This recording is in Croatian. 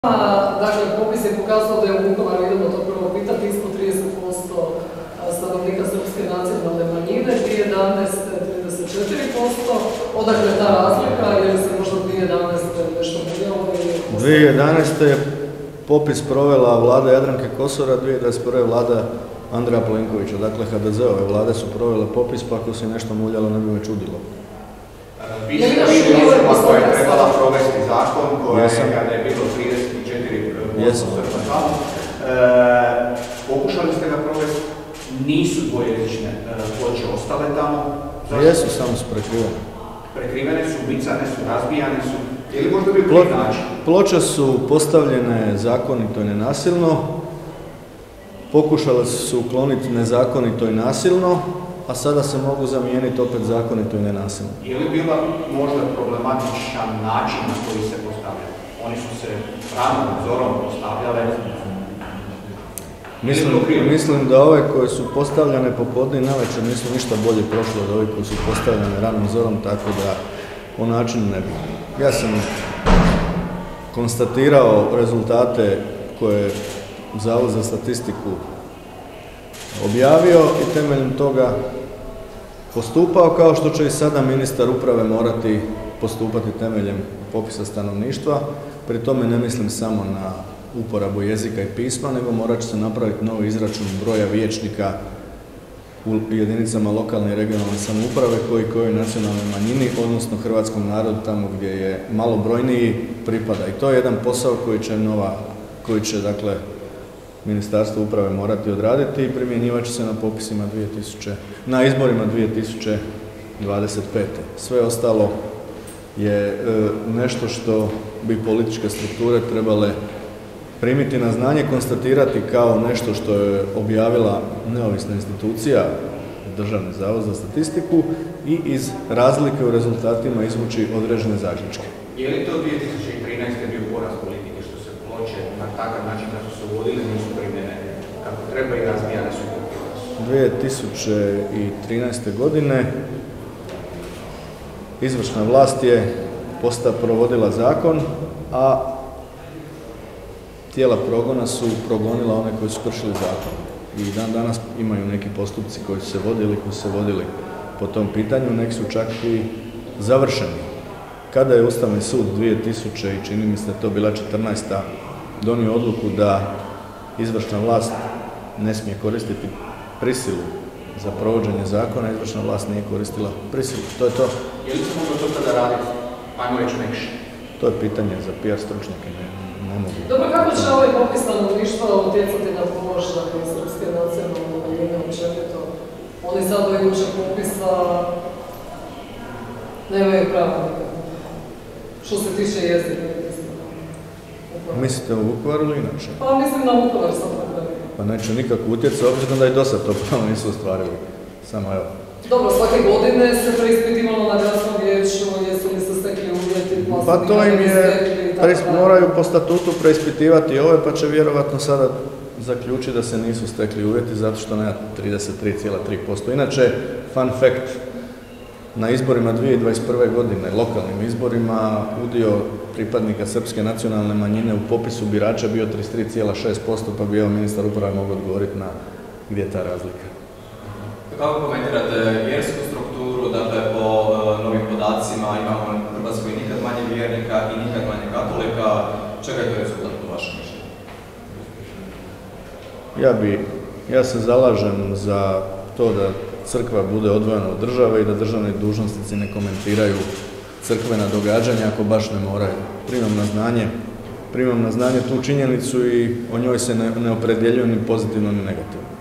Dakle, popis je pokazao da je u Vukovaru, idemo to prvo pitati, ispod 30% stanovnika srpske nacionalne manjine, 2011. 34%, odakle ta razlika, je li se možda 2011. nešto mijenjalo? 2011. je popis provela vlada Jadranke Kosora, 2021. vlada Andreja Plenkovića, dakle HDZ-ove vlade su provele popis, pa ako se nešto muljalo ne bi me čudilo. Vi ste bili osoba koja je trebala provesti zakon koja je, kada je bilo 34% Srba, pokušali ste ga provesti, nisu dvojezične ploče ostale tamo. Jesu, samo su prekrivene. Prekrivene su, micane su, razbijane su, ili možda bi koji način? Ploče su postavljene zakonito i nenasilno, pokušale su ukloniti nezakonito i nasilno, a sada se mogu zamijeniti opet zakonito i nenasilno. Je li bila možda problematičan način na koji se postavljaju? Oni su se pravnim nadzorom postavljale. Mislim da ove koje su postavljane popodne i navečer nisu ništa bolje prošle od ovih koji su postavljane ranim zorom, tako da po načinu ne bi. Ja sam konstatirao rezultate koje je Zavod za statistiku objavio i temeljem toga postupao, kao što će i sada ministar uprave morati postupati temeljem popisa stanovništva. Pri tome ne mislim samo na uporabu jezika i pisma, nego morat će se napraviti novi izračun broja vijećnika u jedinicama lokalne i regionalne samouprave koji nacionalnoj manjini, odnosno hrvatskom narodu tamo gdje je malobrojniji pripada. I to je jedan posao koji će dakle Ministarstvo uprave morati odraditi i primjenjivat će se na izborima 2025. Sve ostalo je nešto što bi političke strukture trebale primiti na znanje, konstatirati kao nešto što je objavila neovisna institucija, Državni zavod za statistiku, i iz razlike u rezultatima izvući određene zaključke. Je li to 2013. bio poraz politike što se ploče na takav način kako su se uvodili nisu primjene kako treba i razbijane su? 2013. godine izvršna vlast je provodila zakon, a tijela progona su progonila one koji su kršili zakon. I dan danas imaju neki postupci koji su se vodili po tom pitanju, neki su čak i završeni. Kada je Ustavni sud 2000, i čini mi se da to bila 14. donio odluku da izvršna vlast ne smije koristiti prisilu za provođenje zakona, izvršna vlast nije koristila prisilu. To je to. Je li se moglo to kada raditi? Ajmo reći nekše. To je pitanje za PR stručnjake. Ne mogu. Dobro, kako će ovaj popis stanovništva utjecati na položaj srpske nacionalne manjine općenito? Oni sad do idućeg popisa nemaju prava nikada. Što se tiče jezika. Mislite u Vukovaru ili inače? Pa mislim na Vukovar sam tako. Pa neće nikako utjecati, obzirom da i do sad to pravo nisu ostvarili. Samo evo. Dobro, svake godine se preispitivalo na gradskom vijeću, jesu li se stekli uvjeti, pa to im je, moraju po statutu preispitivati ove, pa će vjerovatno sada zaključiti da se nisu stekli uvjeti zato što nema 33,3%. Inače, fun fact, na izborima 2021. godine, lokalnim izborima, udio pripadnika srpske nacionalne manjine u popisu birača bio 33,6%, pa bi evo ministar uprave mogao odgovoriti na gdje je ta razlika. Kako komentirate vjersku strukturu, dakle po novim podacima imamo u Hrvatskoj nikad manje vjernika i nikad manje katolika, čega je to rezultat po vašem mišljenju? Ja se zalažem za to da crkva bude odvojena od države i da državni dužnosnici ne komentiraju crkvena događanja ako baš ne moraju. Primam na znanje tu činjenicu i o njoj se ne opredjeljujem ni pozitivno ni negativno.